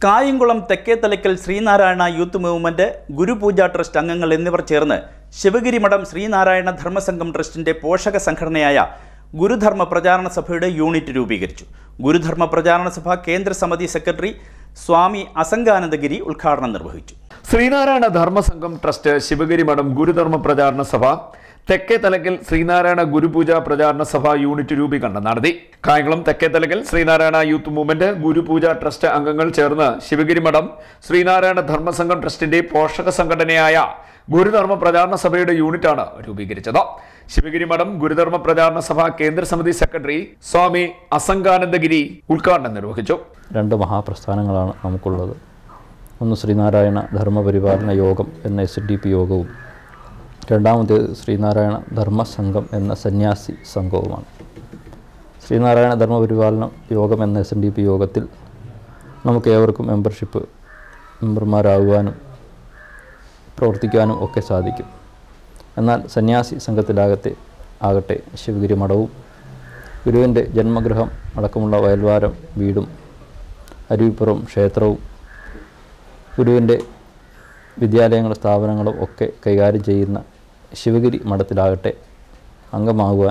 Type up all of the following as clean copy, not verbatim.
Kayamkulam Thekkethalakkal Sreenarayana youth movement Gurupooja trust അംഗങ്ങൾ എന്നിവർ ചേർന്ന് ശിവഗിരി മഠം ശ്രീനാരായണ ധർമ്മസംഘം ട്രസ്റ്റിന്റെ പോഷക സംഘടനയായ ഗുരുധർമ്മ പ്രചാരണ സഭയുടെ യൂണിറ്റ് രൂപീകരിച്ചു. ഗുരുധർമ്മ പ്രചാരണ സഭ കേന്ദ്ര സമിതി സെക്രട്ടറി സ്വാമി അസംഗാനന്ദഗിരി ഉദ്ഘാടനം നിർവഹിച്ചു. ശ്രീനാരായണ ധർമ്മസംഘം ട്രസ്റ്റ് ശിവഗിരി മഠം ഗുരുധർമ്മ പ്രചാരണ സഭ തെക്കേത്തലയ്ക്കൽ ശ്രീനാരായണ ഗുരുപൂജ പ്രചാരണ സഭ യൂണിറ്റ് രൂപീകരണം നടത്തി. Kayamkulam Thekkethalakkal Sreenarayana youth movement Gurupooja trust അംഗങ്ങൾ ചേർന്ന് ശിവഗിരി മഠം ശ്രീനാരായണ ധർമ്മസംഘം ട്രസ്റ്റിന്റെ പോഷക സംഘടനയായ ഗുരുധർമ്മ പ്രചാരണ സഭയുടെ യൂണിറ്റാണ് രൂപീകരിച്ചത്. ശിവഗിരി മഠം ഗുരുധർമ്മ പ്രചാരണ സഭ കേന്ദ്ര സമിതി സെക്രട്ടറി സ്വാമി അസംഗാനന്ദഗിരി ഉദ്ഘാടനം നിർവഹിച്ചു. രണ്ട് മഹാപ്രസ്ഥാനങ്ങളാണ് നമുക്കുള്ളത്. ഒന്ന് ശ്രീനാരായണ ധർമ്മപരിപാലന യോഗം എന്ന SDP യോഗവും രണ്ടാമത് ശ്രീനാരായണ ധർമ്മസംഘം എന്ന സന്യാസി സംഘവുമാണ്. ശ്രീനാരായണ ധർമ്മപരിപാലന യോഗം എന്ന SDP യോഗത്തിൽ നമുക്ക് ഏവർക്കും മെമ്പർമാരാകുവാനും പ്രവർത്തിക്കാനും ഒക്കെ സാധിക്കും. എന്നാൽ സന്യാസി സംഘത്തിലാകട്ടെ ശിവഗിരി മഠവും ഗുരുവിൻ്റെ ജന്മഗൃഹം അടക്കമുള്ള വയൽവാരം വീടും അരുവിപ്പുറം ക്ഷേത്രവും ഗുരുവിൻ്റെ വിദ്യാലയങ്ങളും സ്ഥാപനങ്ങളും ഒക്കെ കൈകാര്യം ചെയ്യുന്ന ശിവഗിരി മഠത്തിലാകട്ടെ അംഗമാകുവാൻ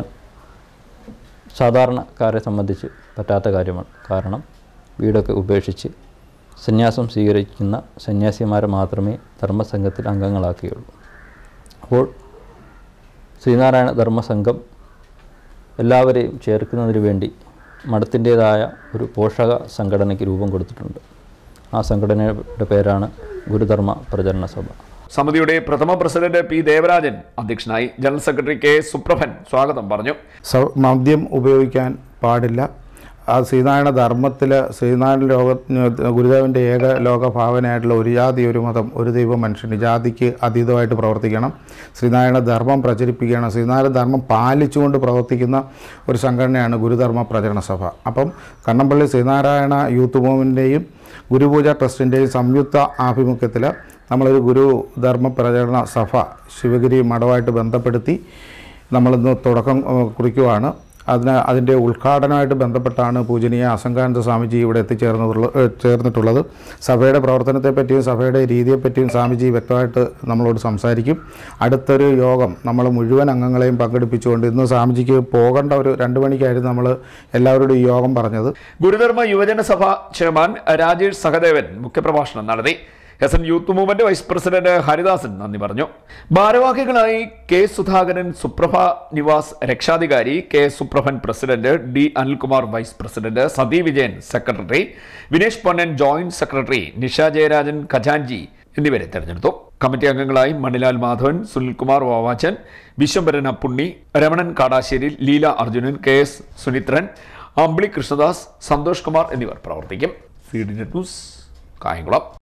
സാധാരണക്കാരെ സംബന്ധിച്ച് പറ്റാത്ത കാര്യമാണ്. കാരണം വീടൊക്കെ ഉപേക്ഷിച്ച് സന്യാസം സ്വീകരിക്കുന്ന സന്യാസിമാരെ മാത്രമേ ധർമ്മസംഘത്തിൽ അംഗങ്ങളാക്കുകയുള്ളൂ. അപ്പോൾ ശ്രീനാരായണ ധർമ്മസംഘം എല്ലാവരെയും ചേർക്കുന്നതിന് വേണ്ടി മഠത്തിൻ്റേതായ ഒരു പോഷക സംഘടനയ്ക്ക് രൂപം കൊടുത്തിട്ടുണ്ട്. ആ സംഘടനയുടെ പേരാണ് ഗുരുധർമ്മ പ്രചരണ സഭ. സമിതിയുടെ പ്രഥമ പ്രസിഡന്റ് P. ദേവരാജൻ അധ്യക്ഷനായി. General secretary K. സുപ്രഭൻ സ്വാഗതം പറഞ്ഞു. മദ്യം ഉപയോഗിക്കാൻ പാടില്ല. ആ ശ്രീനാരായണ ധർമ്മത്തിൽ ശ്രീനാരായണ ഗുരുദേവൻ്റെ ഏക ലോക ഭാവനയായിട്ടുള്ള ഒരു ജാതി ഒരു മതം ഒരു ദൈവം മനുഷ്യന് ജാതിക്ക് അതീതമായിട്ട് പ്രവർത്തിക്കണം. ശ്രീനാരായണ ധർമ്മം പ്രചരിപ്പിക്കണം. ശ്രീനാരായണ ധർമ്മം പാലിച്ചുകൊണ്ട് പ്രവർത്തിക്കുന്ന ഒരു സംഘടനയാണ് ഗുരുധർമ്മ പ്രചരണ സഭ. അപ്പം കണ്ണമ്പള്ളി ശ്രീനാരായണ യൂത്ത് മൂവ്മെൻറ്റിൻ്റെയും ഗുരുപൂജ ട്രസ്റ്റിൻ്റെയും സംയുക്ത ആഭിമുഖ്യത്തിൽ നമ്മളൊരു ഗുരുധർമ്മ പ്രചരണ സഭ ശിവഗിരി മഠവുമായിട്ട് ബന്ധപ്പെടുത്തി നമ്മളിന്ന് തുടക്കം കുറിക്കുവാണ്. അതിൻ്റെ ഉദ്ഘാടനമായിട്ട് ബന്ധപ്പെട്ടാണ് പൂജനീയ അസംഗാനന്ദ സ്വാമിജി ഇവിടെ ചേർന്നിട്ടുള്ളത്. സഭയുടെ പ്രവർത്തനത്തെപ്പറ്റിയും സഭയുടെ രീതിയെപ്പറ്റിയും സ്വാമിജി വ്യക്തമായിട്ട് നമ്മളോട് സംസാരിക്കും. അടുത്തൊരു യോഗം നമ്മൾ മുഴുവൻ അംഗങ്ങളെയും പങ്കെടുപ്പിച്ചുകൊണ്ട് ഇന്ന് സ്വാമിജിക്ക് പോകേണ്ട ഒരു 2 മണിക്കായിരുന്നു നമ്മൾ എല്ലാവരോടും ഈ യോഗം പറഞ്ഞത്. ഗുരുധർമ്മ യുവജന സഭ ചെയർമാൻ രാജേഷ് സഹദേവൻ മുഖ്യപ്രഭാഷണം നടത്തി. SN youth movement vice president Haridasan നന്ദി പറഞ്ഞു. ഭാരവാഹികളായി K. സുധാകരൻ, സുപ്രഭ നിവാസ് രക്ഷാധികാരി, K. Suprabhan president, D. Anilkumar vice president, Sathi Vijayan secretary, Vinesh Ponnan joint secretary, Nisha Jayarajan ഖജാൻജി എന്നിവരെ തെരഞ്ഞെടുത്തു. കമ്മിറ്റി അംഗങ്ങളായി മണിലാൽ മാധവൻ, സുനിൽകുമാർ വാവാച്ചൻ, വിശ്വംഭരൻ അപ്പുണ്ണി, രമണൻ കാടാശ്ശേരി, ലീല അർജുനൻ, KS സുനിത്രൻ, അമ്പിളി കൃഷ്ണദാസ്, സന്തോഷ് കുമാർ എന്നിവർ പ്രവർത്തിക്കും. CDNet news Kayamkulam.